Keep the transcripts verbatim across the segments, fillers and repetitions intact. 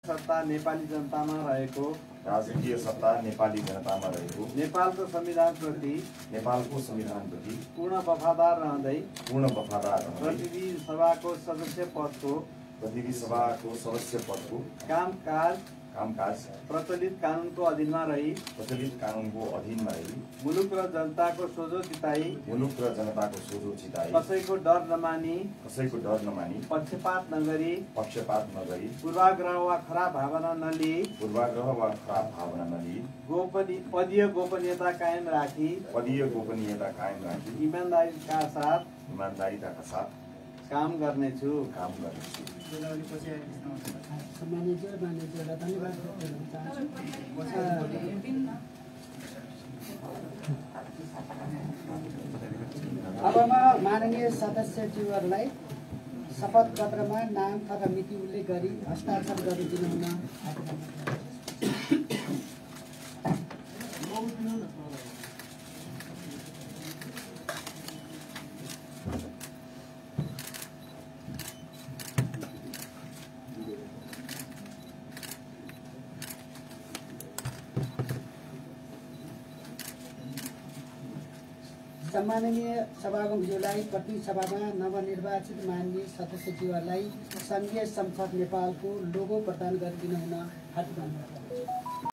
सत्ता नेपाली जनतामा रहेको राजकीय सत्ता नेपाली जनतामा रहेको नेपालको संविधानप्रति नेपालको संविधानप्रति पूर्ण वफादार रहँदै पूर्ण वफादार रहँदै प्रतिनिधि सभाको सदस्य पदको प्रतिनिधि सभाको सदस्य पदको कामकाज कामकाज प्रचलित कानुनको अधीनमा रही प्रचलित कानुनको अधीनमा रही मुलुक र जनताको सोझो चिताई मुलुक र जनताको सोझो चिताई कसैको डर नमानी कसैको डर नमानी पक्षपात नगरी पक्षपात नगरी पूर्वाग्रह वा खराब भावना नलिई पूर्वाग्रह वा खराब भावना नलिई गोपनीय पदीय गोपनीयता कायम राखी पदीय गोपनीयता कायम राखी ईमानदारीका साथ ईमानदारीका साथ काम गर्नेछु काम गर्नेछु। सम्मानित मान्यज्यूलाई धन्यवाद व्यक्त गर्न चाहन्छु। अब म माननीय सदस्यज्यूहरूलाई शपथ पत्रमा नाम तथा मिति उल्लेख गरी हस्ताक्षर गरिदिनु हुन सम्माननीय सभामुखज्यूलाई प्रतिनिधि सभामा नवनिर्वाचित माननीय सदस्यज्यूहरूलाई सङ्घीय संसद नेपालको लोगो प्रदान गरिदिनु हुन हार्दिक अनुरोध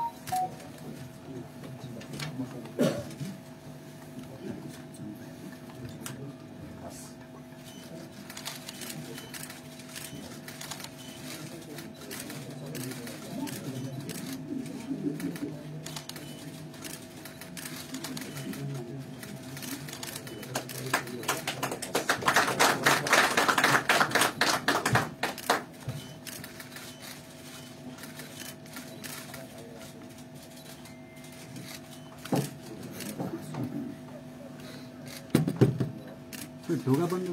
ढोका बन्द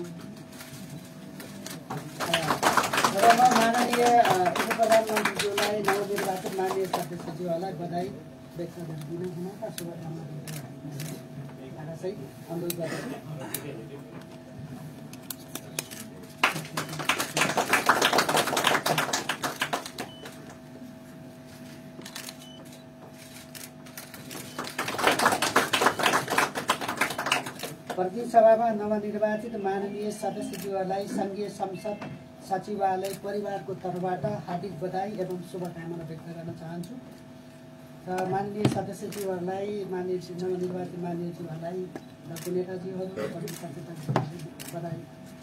माननीय उप प्रधानमन्त्रीज्यूलाई नवनिर्वाचित माननीय सदस्यज्यूहरूलाई बधाई व्यक्त गरिदिनु हुनका शुभकामना सहित अनुरोध गर्दछु। प्रतिनिधि सभामा नवनिर्वाचित माननीय सदस्यज्यूहरूलाई सङ्घीय संसद सचिवालय परिवारको तर्फबाट हार्दिक बधाई एवं शुभकामना व्यक्त गर्न चाहन्छु। र माननीय सदस्यज्यूहरूलाई माननीय नवनिर्वाचित माननीयज्यूहरूलाई र नेताजीहरू बधाई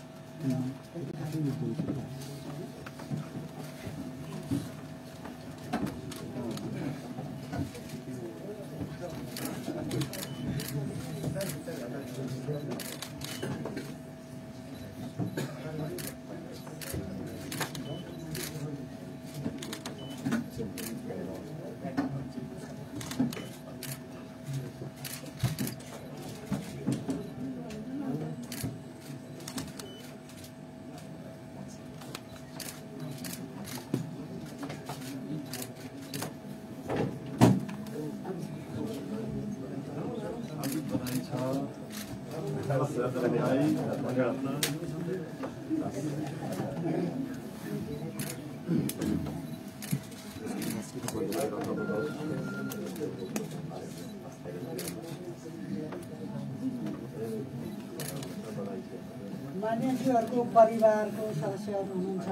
मान्यज्यूहरूको परिवारको सदस्यहरू हुनुहुन्छ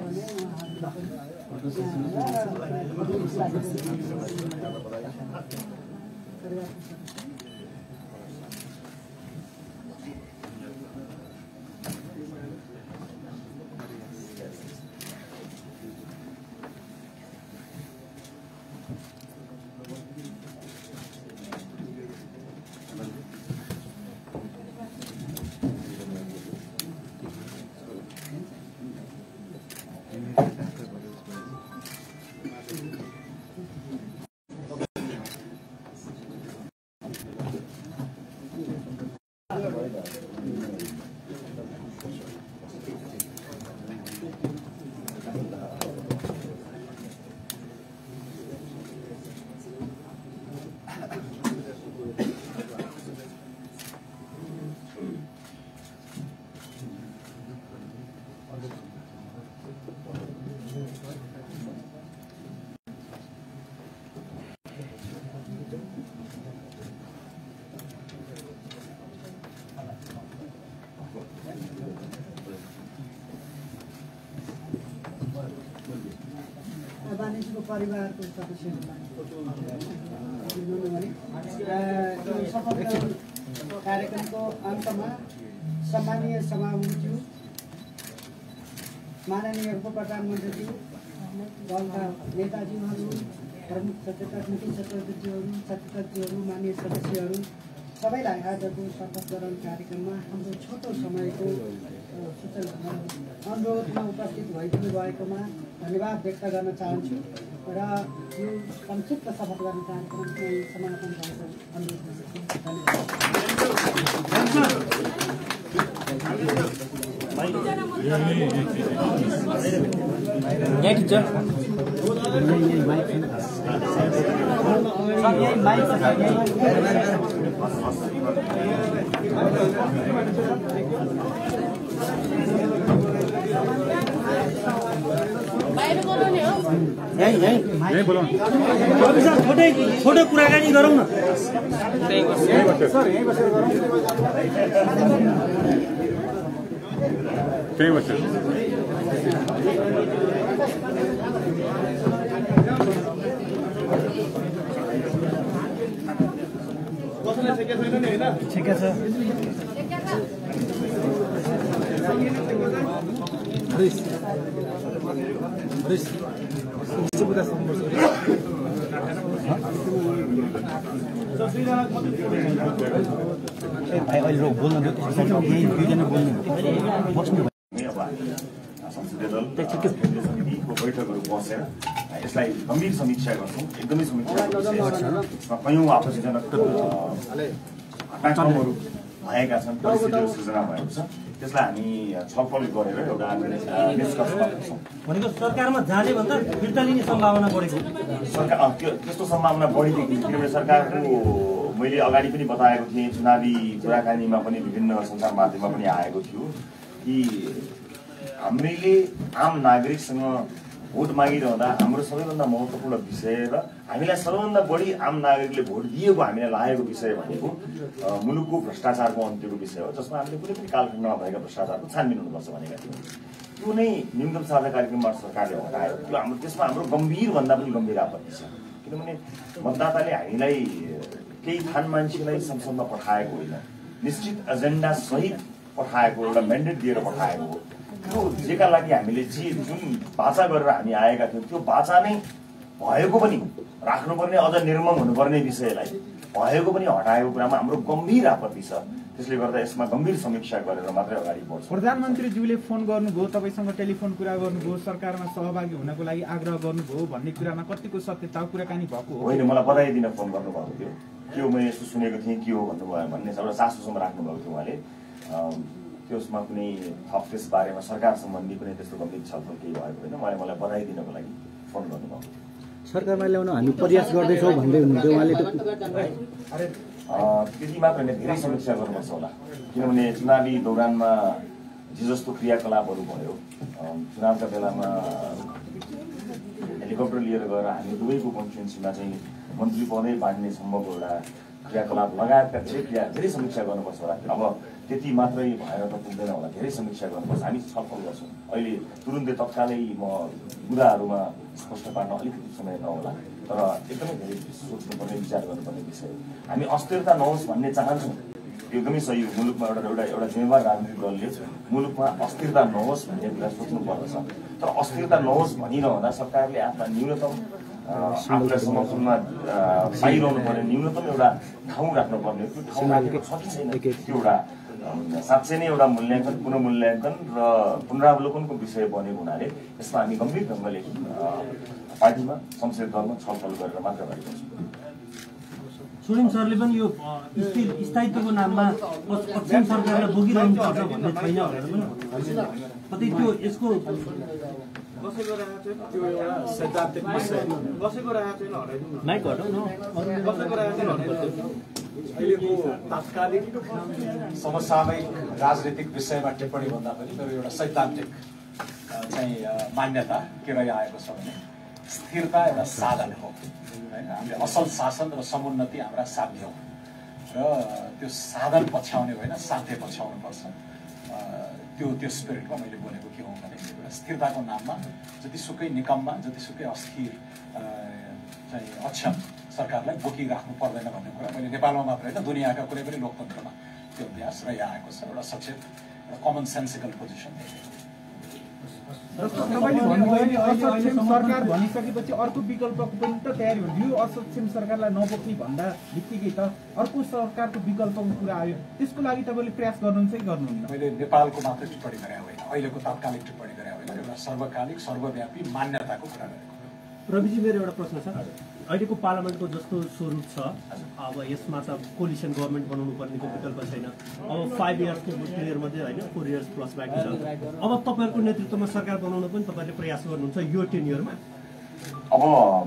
भने वाणिज्यको परिवारको सदस्यहरूलाई भने यो शपथ ग्रहण कार्यक्रमको अन्तमा सम्मानीय सभामुखज्यू, माननीय उप प्रधानमन्त्रीज्यू, दलका नेताजीहरू, प्रमुख सचेतक, मुख्य सचेतकज्यूहरू, सचेतकज्यूहरू, माननीय सदस्यहरू सबैलाई आजको शपथ ग्रहण कार्यक्रममा हाम्रो छोटो समयको सूचना अनुरोधमा उपस्थित भइदिनु भएकोमा धन्यवाद व्यक्त गर्न चाहन्छु र यो संक्षिप्त शपथ ग्रहण कार्यक्रमलाई समापन गर्न अनुरोध गर्दछु। छोटो कुराकानी गरौँ न। त्यही बस्छ। ठिकै छ। भाइ अहिले बोल्न दियो, यही दुईजना बोल्नु बस्नु संसदीय दल केन्द्रीय समितिको बैठकहरू बसेर यसलाई गम्भीर समीक्षा गर्छौँ। एकदमै समीक्षा यसमा कयौँ आपत्तिजनक घटनाक्रमहरू भएका छन्, परिस्थितिहरू सृजना भएको छ। त्यसलाई हामी छलफल गरेर एउटा निष्कर्षमा पुग्छौँ। भनेको सरकारमा जाने भन्दा फिर्ता लिने सम्भावना बढेको सरकार त्यस्तो सम्भावना बढी देखिन्छ। किनभने सरकारको मैले अगाडि पनि बताएको थिएँ, चुनावी कुराकानीमा पनि विभिन्न सञ्चार माध्यममा पनि आएको थियो कि हामीले आम नागरिकसँग भोट मागिरहँदा हाम्रो सबैभन्दा महत्त्वपूर्ण विषय र हामीलाई सबैभन्दा बढी आम नागरिकले भोट दिएको हामीलाई लागेको विषय भनेको मुलुकको भ्रष्टाचारको अन्त्यको विषय हो, जसमा हामीले कुनै पनि कालखण्डमा भएका भ्रष्टाचारको छानबिन हुनुपर्छ भनेका थियौँ। त्यो नै न्यूनतम साझा कार्यक्रममा सरकारले हटायो। त्यो हाम्रो त्यसमा हाम्रो गम्भीर भन्दा पनि गम्भीर आपत्ति छ। किनभने मतदाताले हामीलाई केही खान मान्छेलाई संसदमा पठाएको होइन, निश्चित एजेन्डा सहित पठाएको, एउटा म्यान्डेट दिएर पठाएको हो। त्यो जेका लागि हामीले जे जुन बाचा गरेर हामी आएका थियौँ त्यो बाचा नै भएको पनि राख्नुपर्ने, अझ निर्मम हुनुपर्ने विषयलाई भएको पनि हटाएको कुरामा हाम्रो गम्भीर आपत्ति छ। त्यसले गर्दा यसमा गम्भीर समीक्षा गरेर मात्रै अगाडि बढ्छ। प्रधानमन्त्रीज्यूले फोन गर्नुभयो, तपाईँसँग टेलिफोन कुरा गर्नुभयो, सरकारमा सहभागी हुनको लागि आग्रह गर्नुभयो भन्ने कुरामा कतिको सत्यता कुराकानी भएको हो? होइन, मलाई बधाई दिन फोन गर्नुभएको थियो। के हो मैले यस्तो सुनेको थिएँ, के हो भन्नुभयो भन्ने एउटा चासोसम्म राख्नुभएको थियो उहाँले। त्यसमा कुनै थप त्यस बारेमा सरकार सम्बन्धी कुनै त्यस्तो गम्भीर छलफल केही भएको होइन। उहाँले मलाई बधाई दिनको लागि फोन गर्नुभएको थियो। सरकारमा ल्याउन हामी प्रयास गर्दैछौँ भन्दै हुनुहुन्थ्यो उहाँले। त्यति मात्र होइन, धेरै समीक्षा गर्नुपर्छ होला। किनभने चुनावी दौरानमा जे जस्तो क्रियाकलापहरू भयो, चुनावका बेलामा हेलिकप्टर लिएर गएर हामी दुवैको कन्स्टिट्युन्सीमा चाहिँ मन्त्री पदै बाँड्ने सम्भवको एउटा क्रियाकलाप लगायतका धेरै क्रिया धेरै समीक्षा गर्नुपर्छ होला। अब त्यति मात्रै भएर त पुग्दैन होला, धेरै समीक्षा गर्नुपर्छ। हामी छलफल गर्छौँ। अहिले तुरुन्तै तत्कालै म कुराहरूमा स्पष्ट पार्न अलिकति समय नहोला, तर एकदमै धेरै सोच्नुपर्ने, विचार गर्नुपर्ने विषय हो। हामी अस्थिरता नहोस् भन्ने चाहन्छौँ, एकदमै सही हो। मुलुकमा एउटा एउटा एउटा जिम्मेवार राजनीतिक दलले मुलुकमा अस्थिरता नहोस् भन्ने कुरा सोच्नु पर्दछ। तर अस्थिरता नहोस् भनिरहँदा सरकारले आफ्ना न्यूनतम आफूलाई समर्थनमा पाइरहनु पर्ने न्यूनतम एउटा ठाउँ राख्नुपर्ने, त्यो ठाउँ राखेको छ कि छैन, त्यो एउटा साँच्चै नै एउटा मूल्याङ्कन, पुनर्मूल्याङ्कन र पुनरावलोकनको विषय बनेको हुनाले यसमा हामी गम्भीर ढङ्गले पार्टीमा, संसदीय दलमा छलफल गरेर मात्र अगाडि बढ्छौँ। सुनिल सरले पनि यो स्थायित्वको नाममा पश्चिम सरकारलाई बोकिरहनु पर्छ भन्ने छैन भनेर पनि कतै त्यो यसको बसेको रहेको छैन, त्यो एउटा सैद्धान्तिक विषय बसेको रहेको छैन, हटाइदिनु माइक हटाउन बसेको रहेको छैन, हटाइदिनु। अहिलेको तात्कालिक समसामयिक राजनीतिक विषयमा टिप्पणी भन्दा पनि मेरो एउटा सैद्धान्तिक चाहिँ मान्यता के रहिआएको छ भने स्थिरता एउटा साधन हो होइन। हामीले असल शासन र समुन्नति हाम्रा साध्य र त्यो साधन पछ्याउने होइन, साध्य पछ्याउनु पर्छ। त्यो त्यो स्पिरिटमा मैले बोलेको के हो भने एउटा स्थिरताको नाममा जतिसुकै निकममा जतिसुकै अस्थिर चाहिँ अक्षम सरकारलाई बोकिराख्नु पर्दैन भन्ने कुरा मैले नेपालमा मात्र होइन दुनियाँका कुनै पनि लोकतन्त्रमा त्यो अभ्यास रहिआएको छ। एउटा सचेत एउटा कमन सेन्सिकल पोजिसन। तपाईँले भन्नुभयो असक्षम सरकार भनिसकेपछि अर्को विकल्पको पनि त तयारी हुन्छ। यो असक्षम सरकारलाई नबोक्ने भन्दा बित्तिकै त अर्को सरकारको विकल्पको कुरा आयो, त्यसको लागि तपाईँले प्रयास गर्नुहुन्छ कि गर्नुहुन्न? मैले नेपालको मात्र टिप्पणी गरे होइन, अहिलेको तात्कालिक टिप्पणी गरे होइन, एउटा सर्वकालिक सर्वव्यापी मान्यताको कुरा गरेको। रविजी मेरो एउटा प्रश्न छ, अहिलेको पार्लियामेन्टको जस्तो स्वरूप छ अब यसमा त कोलिसन गभर्मेन्ट बनाउनु पर्नेको विकल्प छैन। अब फाइभ इयर्सको पिरियड मात्रै होइन, फोर इयर्स प्लस बाँकी छ। अब तपाईँहरूको नेतृत्वमा सरकार बनाउन पनि तपाईँले प्रयास गर्नुहुन्छ यो टेन इयरमा? अब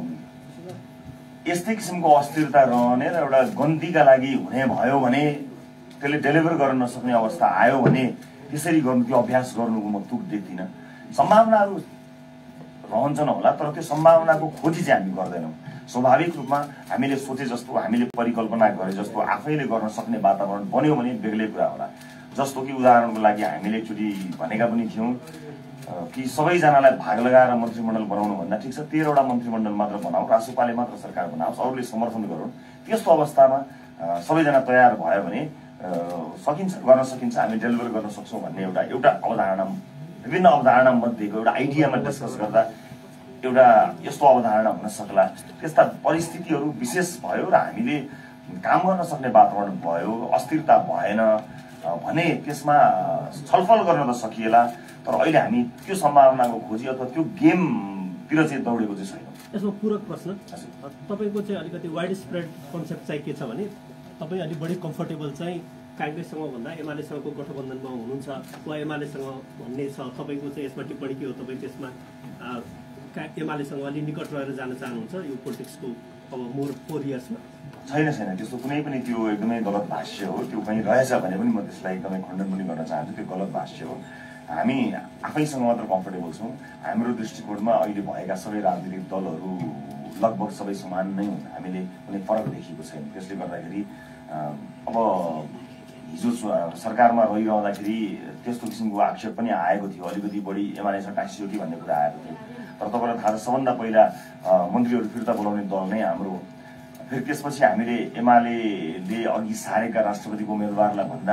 यस्तै किसिमको अस्थिरता रहने र एउटा गन्तीका लागि हुने भयो भने त्यसले डेलिभर गर्न नसक्ने अवस्था आयो भने त्यसरी गर्नु त्यो अभ्यास गर्नुको म तुक देख्दिनँ। सम्भावनाहरू रहन्छन् होला, तर त्यो सम्भावनाको खोजी चाहिँ हामी गर्दैनौँ। स्वाभाविक रूपमा हामीले सोचे जस्तो, हामीले परिकल्पना गरे जस्तो आफैले गर्न सक्ने वातावरण बन्यो भने बेग्लै कुरा होला। जस्तो कि उदाहरणको लागि हामीले एकचोटि भनेका पनि थियौँ कि सबैजनालाई भाग लगाएर मन्त्रीमण्डल बनाउनु भन्दा ठिक छ तेह्रवटा मन्त्रीमण्डल मात्र बनाऊ, रासोपाले मात्र सरकार बनाओस्, अरूले समर्थन गरौँ। त्यस्तो अवस्थामा सबैजना तयार भयो भने सकिन्छ, गर्न सकिन्छ, हामी डेलिभर गर्न सक्छौँ भन्ने एउटा एउटा अवधारणा, विभिन्न अवधारणा मध्येको एउटा आइडियामा डिस्कस गर्दा एउटा यस्तो अवधारणा हुन सक्ला। त्यस्ता परिस्थितिहरू विशेष भयो र हामीले काम गर्न सक्ने वातावरण भयो, अस्थिरता भएन भने त्यसमा छलफल गर्न त सकिएला, तर अहिले हामी त्यो सम्भावनाको खोजी अथवा त्यो गेमतिर चाहिँ दौडेको चाहिँ छैन। यसमा पूरक प्रश्न, तपाईँको चाहिँ अलिकति वाइड स्प्रेड कन्सेप्ट चाहिँ के छ भने तपाईँ अलिक बढी कम्फर्टेबल चाहिँ काङ्ग्रेससँग भन्दा एमालेसँगको गठबन्धनमा हुनुहुन्छ वा एमालेसँग भन्ने छ, तपाईँको चाहिँ यसमा टिप्पणी के हो? तपाईँ त्यसमा एमालेसँग अलिक निकट रहेर जान चाहनुहुन्छ यो पोलिटिक्सको अब मोर फोर इयर्समा? छैन छैन त्यस्तो कुनै पनि त्यो एकदमै गलत भाष्य हो। त्यो कहीँ रहेछ भने पनि म त्यसलाई एकदमै खण्डन पनि गर्न चाहन्छु। त्यो गलत भाष्य हो। हामी आफैसँग मात्र कम्फर्टेबल छौँ। हाम्रो दृष्टिकोणमा अहिले भएका सबै राजनीतिक दलहरू लगभग सबै समान नै हुन्, हामीले कुनै फरक देखेको छैन। त्यसले गर्दाखेरि अब हिजो सरकारमा रहिरहँदाखेरि त्यस्तो किसिमको आक्षेप पनि आएको थियो, अलिकति बढी एमालेसँग टाँसियो कि भन्ने कुरा आएको थियो। तर तपाईँलाई थाहा छ सबभन्दा पहिला मन्त्रीहरू फिर्ता बोलाउने दल नै हाम्रो। फेरि त्यसपछि हामीले एमाले अघि सारेका राष्ट्रपतिको उम्मेदवारलाई भन्दा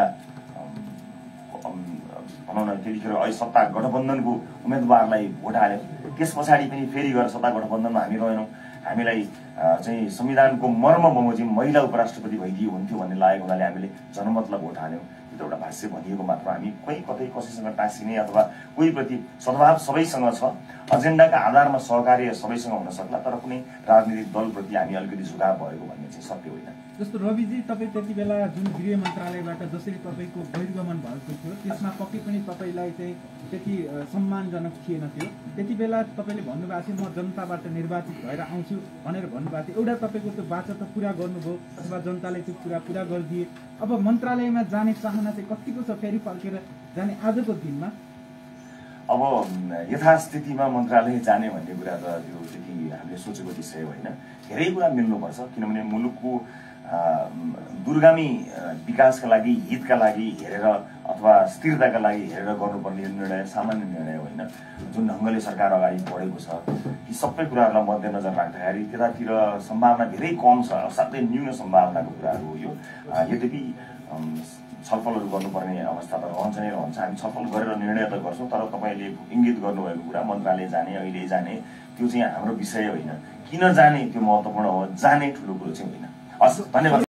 भनौँ न त्यतिखेर अहिले सत्ता गठबन्धनको उम्मेदवारलाई भोट हाल्यो। त्यस पछाडि पनि फेरि गएर सत्ता गठबन्धनमा हामी रहेनौँ। हामीलाई चाहिँ संविधानको मर्म बमोजिम महिला उपराष्ट्रपति भइदियो हुन्थ्यो भन्ने लागेको हुनाले हामीले जनमतलाई भोट हाल्यौँ। त्यो त एउटा भाष्य भनिएको मात्र। हामी कोही कतै कसैसँग टाँसिने अथवा कोही प्रति सद्भाव सबैसँग छ, एजेन्डाका आधारमा सहकार्य सबैसँग हुन सक्ला, तर कुनै राजनीतिक दलप्रति हामी अलिकति झुकाव भएको भन्ने चाहिँ सत्य होइन। जस्तो रविजी, तपाईँ त्यति बेला जुन गृह मन्त्रालयबाट जसरी तपाईँको बहिर्गमन भएको थियो त्यसमा पक्कै पनि तपाईँलाई चाहिँ त्यति सम्मानजनक थिएन थियो। त्यति बेला तपाईँले भन्नुभएको थियो म जनताबाट निर्वाचित भएर आउँछु भनेर भन्नुभएको थियो। एउटा तपाईँको त्यो वाचा त पुरा गर्नुभयो अथवा जनताले त्यो कुरा पुरा गरिदिए। अब मन्त्रालयमा जाने चाहना चाहिँ कतिको छ फेरि फर्केर जाने आजको दिनमा? अब यथास्थितिमा मन्त्रालय जाने भन्ने कुरा त त्यो त्यति हामीले सोचेको विषय होइन। धेरै कुरा मिल्नुपर्छ, किनभने मुलुकको दूरगामी विकासका लागि, हितका लागि हेरेर अथवा स्थिरताका लागि हेरेर गर्नुपर्ने निर्णय सामान्य निर्णय होइन। जुन ढङ्गले सरकार अगाडि बढेको छ ती सबै कुराहरूलाई मध्यनजर राख्दाखेरि त्यतातिर सम्भावना धेरै कम छ, असाध्यै न्यून सम्भावनाको कुराहरू हो यो। यद्यपि छलफलहरू गर्नुपर्ने अवस्था त रहन्छ नै रहन्छ। हामी छलफल गरेर निर्णय त गर्छौँ, तर तपाईँले इङ्गित गर्नुभएको कुरा मन्त्रालय जाने अहिले जाने त्यो चाहिँ हाम्रो विषय होइन। किन जाने त्यो महत्त्वपूर्ण हो, जाने ठुलो कुरो चाहिँ होइन। हस्, धन्यवाद।